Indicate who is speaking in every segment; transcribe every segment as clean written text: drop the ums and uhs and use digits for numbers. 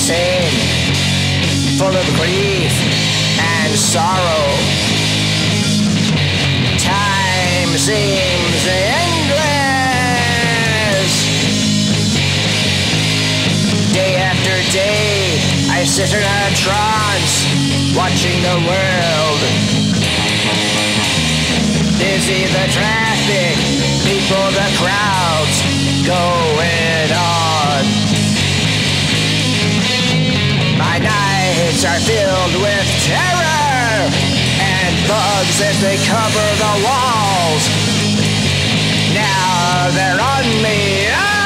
Speaker 1: insane, full of grief and sorrow. Time seems endless. Day after day, I sit in a trance, watching the world. Busy the traffic, people, the crowds going on. My nights are filled with terror and bugs as they cover the walls. Now they're on me.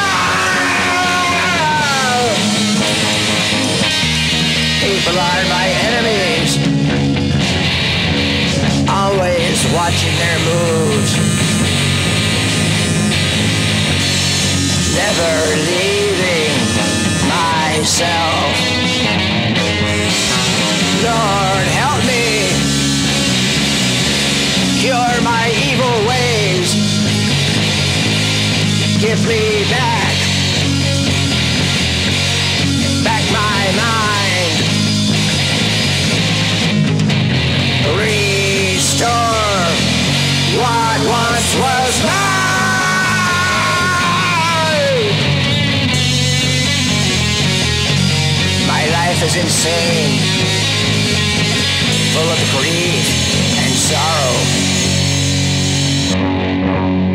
Speaker 1: People are my enemies, always watching their moves, never leaving myself. Lord, help me, cure my evil ways, give me back my mind. Restore what once was mine. My life is insane, full of grief and sorrow.